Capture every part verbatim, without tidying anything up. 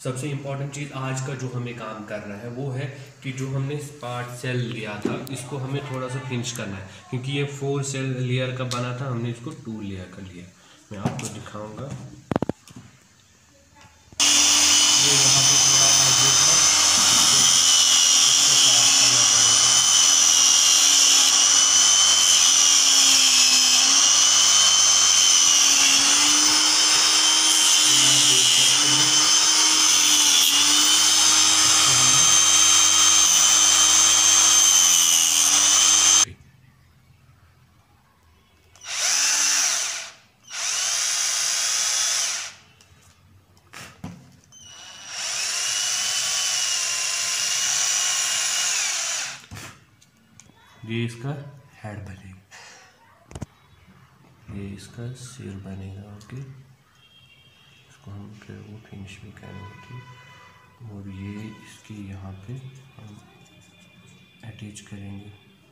सबसे इम्पॉर्टेंट चीज़ आज का जो हमें काम करना है वो है कि जो हमने पार्ट सेल लिया था इसको हमें थोड़ा सा पिंच करना है, क्योंकि ये फोर सेल लेयर का बना था, हमने इसको टू लेयर का लिया। मैं आपको दिखाऊंगा। ये यहाँ पे थोड़ा आगे था, इसको इसको साफ करना पड़ेगा। ये आप देख सकते हैं। ये इसका हेड बनेगा, ये इसका सिर बनेगा। ओके, इसको हम फिर वो फिनिश भी करेंगे। और ये इसके यहाँ पे हम अटैच करेंगे।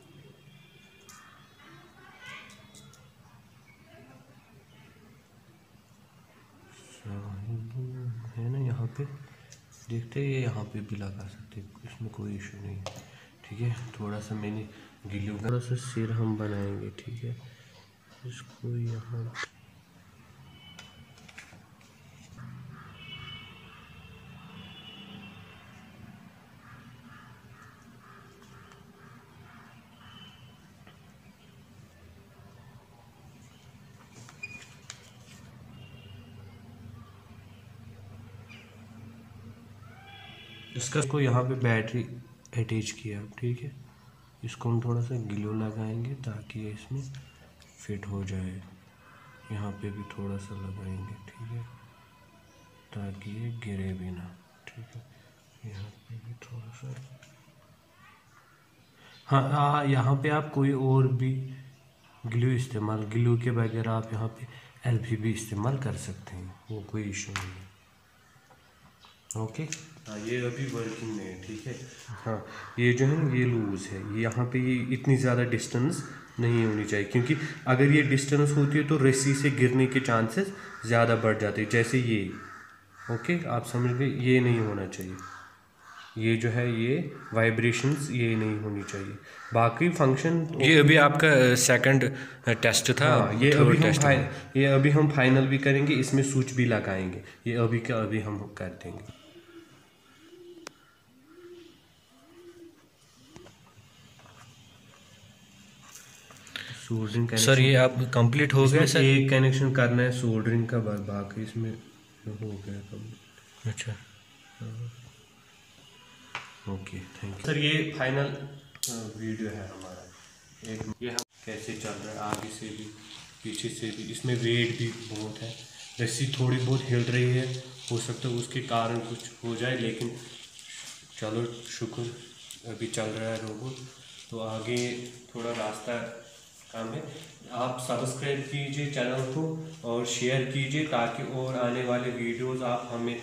है ना, यहाँ पे देखते हैं, ये यहाँ पे भी लगा सकते हैं, इसमें कोई इशू नहीं है। ठीक है, थोड़ा सा मैंने गिल्लू थोड़ा सा सिर हम बनाएंगे। ठीक है, इसको यहाँ इसका को यहाँ पे बैटरी अटैच किया। ठीक है, इसको हम थोड़ा सा ग्लू लगाएंगे ताकि ये इसमें फिट हो जाए। यहाँ पे भी थोड़ा सा लगाएंगे। ठीक है, ताकि ये गिरे भी ना। ठीक है, यहाँ पे भी थोड़ा सा। हाँ हाँ, यहाँ पे आप कोई और भी ग्लू इस्तेमाल, ग्लू के बगैर आप यहाँ पे एल पी भी इस्तेमाल कर सकते हैं, वो कोई इशू नहीं है। ओके, हाँ ये अभी वर्किंग में है। ठीक है, हाँ ये जो है ना ये लूज़ है, ये यहाँ पे ये इतनी ज़्यादा डिस्टेंस नहीं होनी चाहिए, क्योंकि अगर ये डिस्टेंस होती है तो रस्सी से गिरने के चांसेस ज़्यादा बढ़ जाते हैं, जैसे ये। ओके, आप समझ गए, ये नहीं होना चाहिए। ये जो है ये वाइब्रेशंस ये नहीं होनी चाहिए। बाकी फंक्शन ये अभी आपका सेकंड टेस्ट था। हाँ, ये अभी हम फाइ ये अभी हम फाइनल भी करेंगे, इसमें स्विच भी लगाएंगे। ये अभी का अभी हम कर देंगे। सोल्डरिंग सर ये आप कंप्लीट हो गया सर? एक कनेक्शन करना है सोल्डरिंग का, बाकी इसमें हो गया कंप्लीट। अच्छा, ओके, थैंक यू सर। ये फाइनल वीडियो है हमारा। एक ये हम कैसे चल रहा है आगे से भी पीछे से भी, इसमें वेट भी बहुत है, रस्सी थोड़ी बहुत हिल रही है, हो सकता है उसके कारण कुछ हो जाए, लेकिन चलो शुक्र अभी चल रहा है रोबोट। तो आगे थोड़ा रास्ता काम है। आप सब्सक्राइब कीजिए चैनल को और शेयर कीजिए ताकि और आने वाले वीडियोस आप हमें।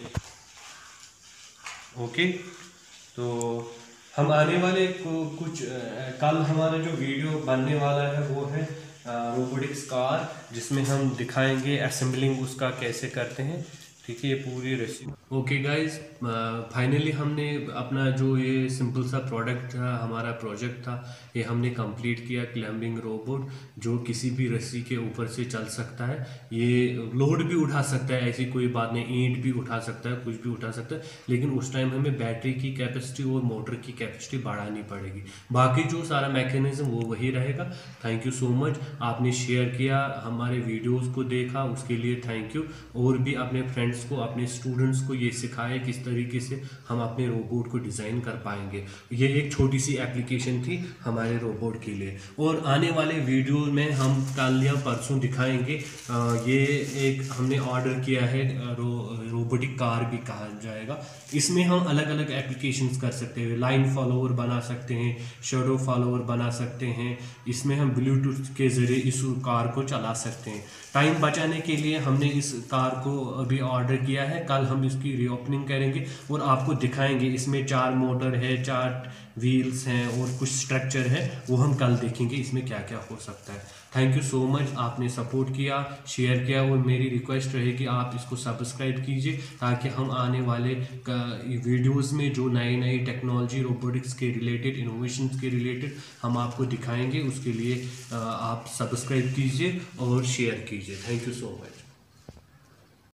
ओके, तो हम आने वाले को कुछ कल हमारा जो वीडियो बनने वाला है वो है रोबोटिक्स कार, जिसमें हम दिखाएंगे असेंबलिंग उसका कैसे करते हैं। ठीक है, ये पूरी रेसिपी। ओके गाइस, फाइनली हमने अपना जो ये सिंपल सा प्रोडक्ट था, हमारा प्रोजेक्ट था, ये हमने कंप्लीट किया। क्लाइंबिंग रोबोट जो किसी भी रस्सी के ऊपर से चल सकता है, ये लोड भी उठा सकता है, ऐसी कोई बात नहीं, ईंट भी उठा सकता है, कुछ भी उठा सकता है, लेकिन उस टाइम हमें बैटरी की कैपेसिटी और मोटर की कैपेसिटी बढ़ानी पड़ेगी। बाकी जो सारा मैकेनिज्म वो वही रहेगा। थैंक यू सो मच, आपने शेयर किया, हमारे वीडियोज़ को देखा, उसके लिए थैंक यू। और भी अपने फ्रेंड्स को, अपने स्टूडेंट्स को ये सिखाए किस तरीके से हम अपने रोबोट को डिज़ाइन कर पाएंगे। ये एक छोटी सी एप्लीकेशन थी हमारे रोबोट के लिए। और आने वाले वीडियो में हम कल या परसों दिखाएंगे। आ, ये एक हमने ऑर्डर किया है, रो, रोबोटिक कार भी कहा जाएगा। इसमें हम अलग अलग एप्लीकेशंस कर सकते हैं, लाइन फॉलोवर बना सकते हैं, शेडो फॉलोवर बना सकते हैं, इसमें हम ब्लूटूथ के ज़रिए इस कार को चला सकते हैं। टाइम बचाने के लिए हमने इस कार को अभी ऑर्डर किया है, कल हम इसकी रीओपनिंग करेंगे और आपको दिखाएंगे। इसमें चार मोटर है, चार व्हील्स हैं और कुछ स्ट्रक्चर है, वो हम कल देखेंगे इसमें क्या क्या हो सकता है। थैंक यू सो मच, आपने सपोर्ट किया, शेयर किया, और मेरी रिक्वेस्ट रहेगी आप इसको सब्सक्राइब कीजिए ताकि हम आने वाले वीडियोस में जो नई नई टेक्नोलॉजी रोबोटिक्स के रिलेटेड, इनोवेशंस के रिलेटेड हम आपको दिखाएंगे। उसके लिए आप सब्सक्राइब कीजिए और शेयर कीजिए। Thank you so much.